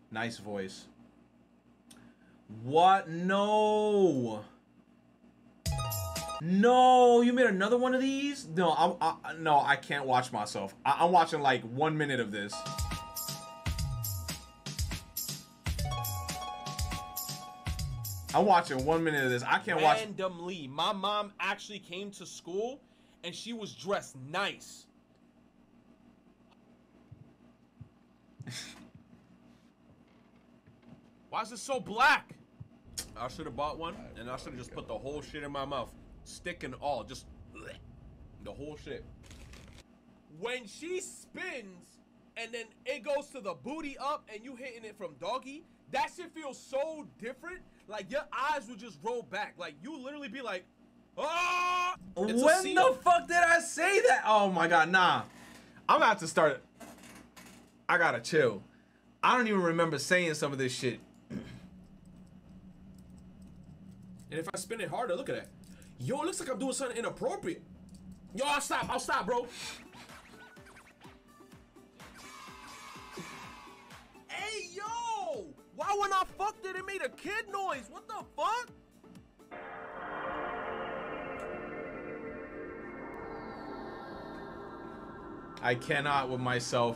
Nice voice. What? No. No, you made another one of these? No, no, I can't watch myself. I'm watching like 1 minute of this. I'm watching 1 minute of this. I can't watch. Randomly, my mom actually came to school and she was dressed nice. Why is it so black? I should have bought one and I should have just put the whole shit in my mouth. Stick and all, just bleh, the whole shit. When she spins and then it goes to the booty up and you hitting it from doggy, that shit feels so different. Like your eyes would just roll back. Like you literally be like, oh! When the fuck did I say that? Oh my god, nah. I'm about to start. I gotta chill. I don't even remember saying some of this shit. And if I spin it harder, look at that. Yo, it looks like I'm doing something inappropriate. Yo, I'll stop, bro. Hey, yo! Why when I fucked it, it made a kid noise? What the fuck? I cannot with myself.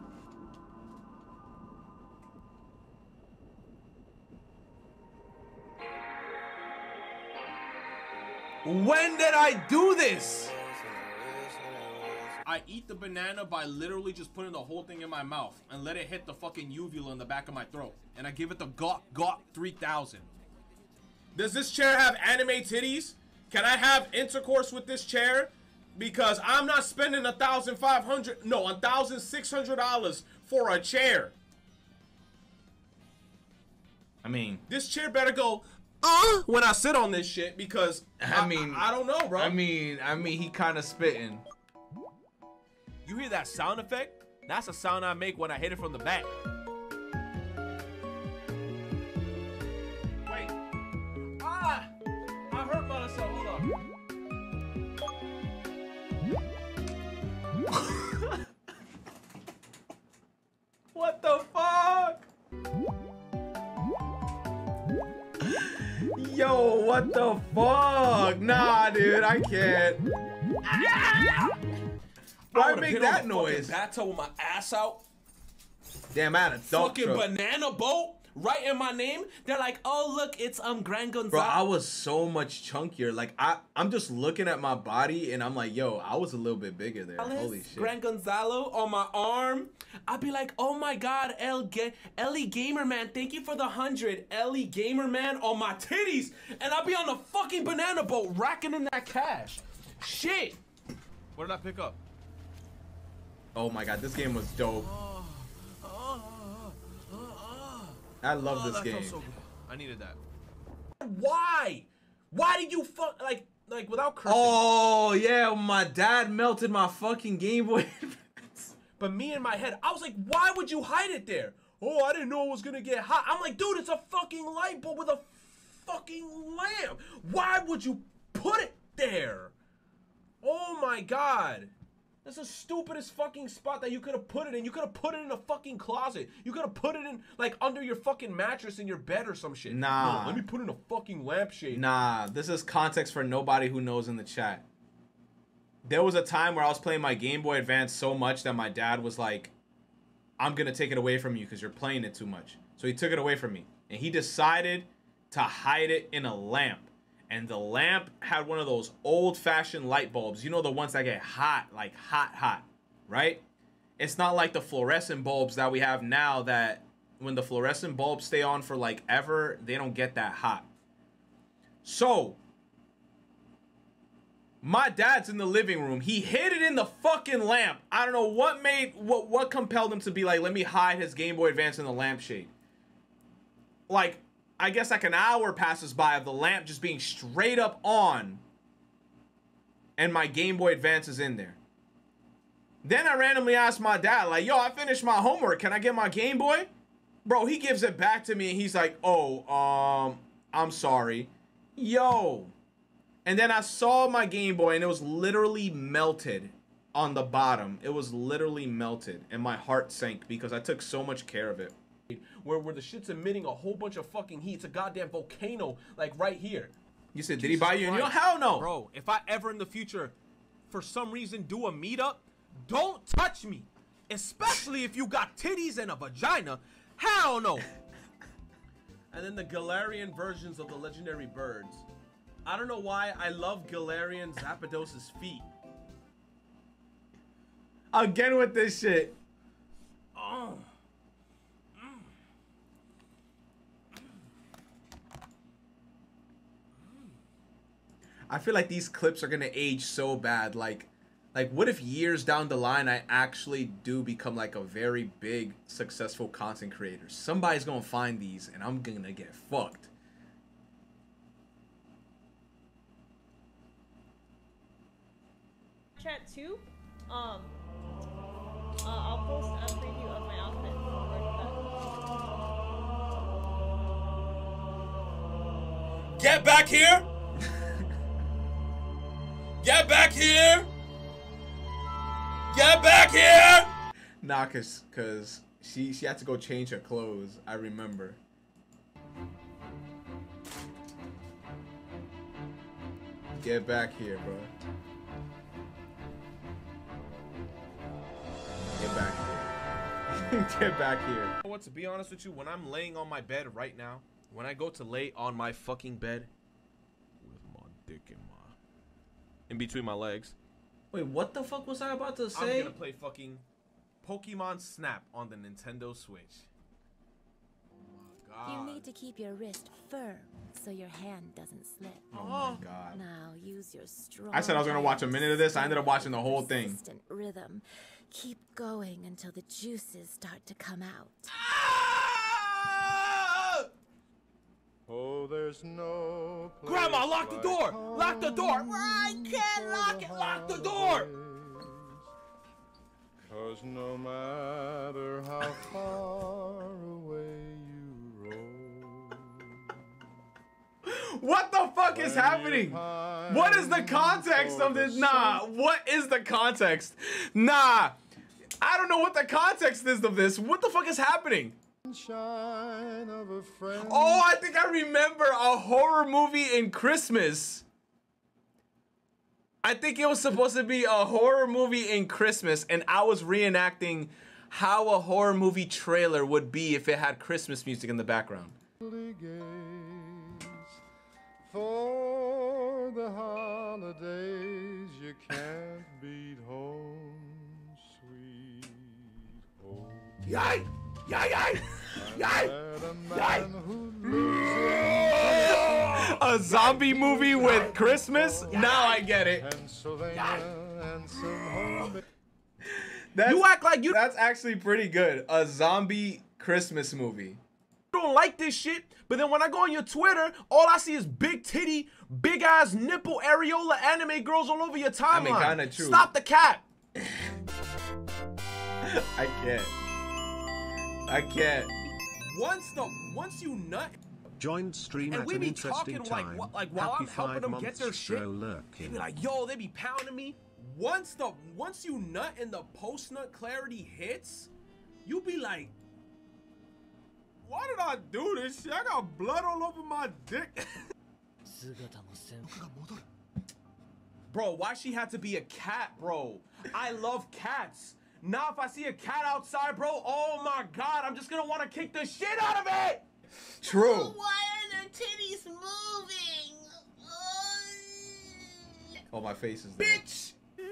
When did I do this? I eat the banana by literally just putting the whole thing in my mouth and let it hit the fucking uvula in the back of my throat. And I give it the Gawk 3000. Does this chair have anime titties? Can I have intercourse with this chair? Because I'm not spending $1,600 for a chair. I mean, this chair better go when I sit on this shit because I don't know, bro. I mean, he kind of spitting. You hear that sound effect? That's a sound I make when I hit it from the back. Wait. I hurt myself. Hold on. What the fuck? Yo, what the fuck? Nah, dude, I can't. Why make that noise? Bathtub with my ass out. Damn, I had a dump fucking truck. banana boat right in my name. They're like, oh look, it's Gran Gonzalo. Bro, I was so much chunkier. Like I'm just looking at my body and I'm like, yo, I was a little bit bigger there. Holy shit. Gran Gonzalo on my arm. I'd be like, oh my god, Ellie Gamer Man, thank you for the 100. Ellie Gamer Man on my titties, and I'd be on the fucking banana boat racking in that cash. Shit. What did I pick up? Oh my god, this game was dope. I love this game. So good. I needed that. Why? Why did you fuck like without cursing? Oh yeah, my dad melted my fucking Game Boy. But me in my head, I was like, why would you hide it there? Oh, I didn't know it was gonna get hot. I'm like, dude, it's a fucking light bulb with a fucking lamp. Why would you put it there? Oh my god. That's the stupidest fucking spot that you could have put it in. You could have put it in a fucking closet. You could have put it in, like, under your fucking mattress in your bed or some shit. Nah. No, let me put it in a fucking lampshade. Nah, this is context for nobody who knows in the chat. There was a time where I was playing my Game Boy Advance so much that my dad was like, I'm going to take it away from you because you're playing it too much. So he took it away from me. And he decided to hide it in a lamp. And the lamp had one of those old-fashioned light bulbs. You know, the ones that get hot, like hot, right? It's not like the fluorescent bulbs that we have now that when the fluorescent bulbs stay on for like ever, they don't get that hot. So, my dad's in the living room. He hid it in the fucking lamp. I don't know what compelled him to be like, let me hide his Game Boy Advance in the lampshade. Like, I guess like an hour passes by of the lamp just being straight up on and my Game Boy Advance is in there. Then I randomly asked my dad, like, yo, I finished my homework. Can I get my Game Boy? Bro, he gives it back to me and he's like, oh, I'm sorry. Yo. And then I saw my Game Boy and it was literally melted on the bottom. It was literally melted and my heart sank because I took so much care of it. where the shit's emitting a whole bunch of fucking heat. It's a goddamn volcano, like right here. You said, did he buy you a new? Hell no. Bro, if I ever in the future, for some reason, do a meetup, don't touch me. Especially if you got titties and a vagina. Hell no. And then the Galarian versions of the legendary birds. I don't know why I love Galarian Zapdos' feet. Again with this shit. Oh. I feel like these clips are gonna age so bad. Like what if years down the line I actually do become like a very big successful content creator? Somebody's gonna find these and I'm gonna get fucked. Chat too. I'll post a preview of my outfit. Get back here! Get back here! Get back here! Nah, cause she had to go change her clothes. I remember. Get back here, bro. Get back here. Get back here. What, to be honest with you, when I'm laying on my bed right now, when I go to lay on my fucking bed with my dick in between my legs. Wait, what the fuck was I about to say? I'm gonna play fucking Pokemon Snap on the Nintendo Switch. Oh my god. You need to keep your wrist firm so your hand doesn't slip. Oh my god. Now use your strong. I said I was gonna watch a minute of this. I ended up watching the whole thing. Consistent rhythm. Keep going until the juices start to come out. Oh, there's no place. Grandma, lock the door! Lock the door! I can't lock it! Lock the door! 'Cause no matter how far away you roam, What the fuck is happening? What is the context of this? Nah, what is the context? Nah, I don't know what the context is of this. What the fuck is happening? shine of a friend. Oh, I think I remember a horror movie in Christmas. I think it was supposed to be a horror movie in Christmas, and I was reenacting how a horror movie trailer would be if it had Christmas music in the background. For the holidays you can't beat home, sweet home. Yay! Yay! Yay! Yay! A zombie movie with Christmas? Now I get it. You act like you That's actually pretty good. A zombie Christmas movie. don't like this shit, but then when I go on your Twitter, all I see is big titty, big ass nipple areola anime girls all over your timeline. I mean, kinda true. Stop the cap. I can't. I can't. Once you nut, Joined stream and at we an be interesting talking time. like while Happy I'm helping 5 them get months their shit, stro they lurking. be like, yo, they be pounding me. Once you nut and the post nut clarity hits, you be like, why did I do this shit? I got blood all over my dick. Bro, why she had to be a cat, bro? I love cats. Now if I see a cat outside, bro, oh my god, I'm just gonna want to kick the shit out of it. True. Why are their titties moving? Oh, my face is there. Bitch!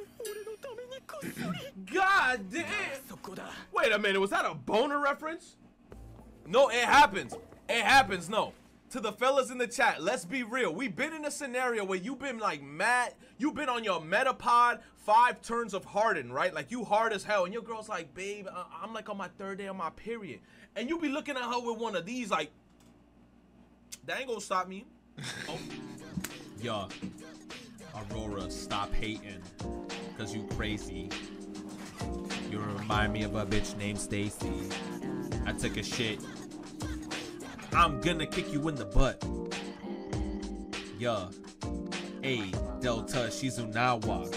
God damn! Wait a minute, was that a boner reference? No, it happens. It happens, no. To the fellas in the chat, let's be real. We've been in a scenario where you've been like mad. You've been on your Metapod 5 turns of hardened, right? Like you hard as hell. And your girl's like, babe, I'm like on my 3rd day of my period. And you be looking at her with one of these like, that ain't gonna stop me. Oh. Yo, Aurora, stop hating. Cause you crazy. You remind me of a bitch named Stacy. I took a shit. I'm gonna kick you in the butt. Yeah. A Delta Shizunawa.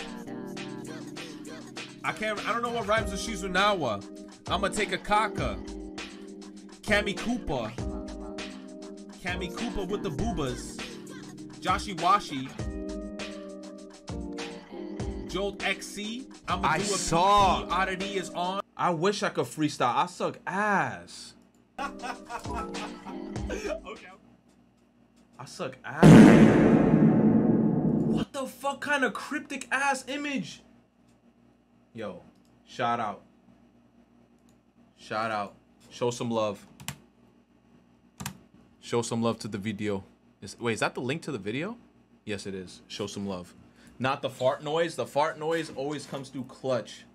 I don't know what rhymes with Shizunawa. I'ma take a kaka. Cammy Cooper. Cammy Cooper with the boobas. Joshy Washi. Jolt XC. I'ma do a saw. PP. Oddity is on. I wish I could freestyle. I suck ass. Okay. I suck ass. What the fuck kind of cryptic ass image? Yo, shout out. Shout out. Show some love. Show some love to the video. Wait, is that the link to the video? Yes, it is. Show some love. Not the fart noise. The fart noise always comes through clutch.